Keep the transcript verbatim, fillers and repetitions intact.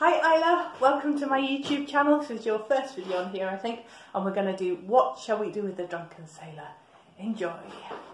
Hi Isla, welcome to my YouTube channel. This is your first video on here I think, and we're going to do What Shall We Do with the Drunken Sailor. Enjoy!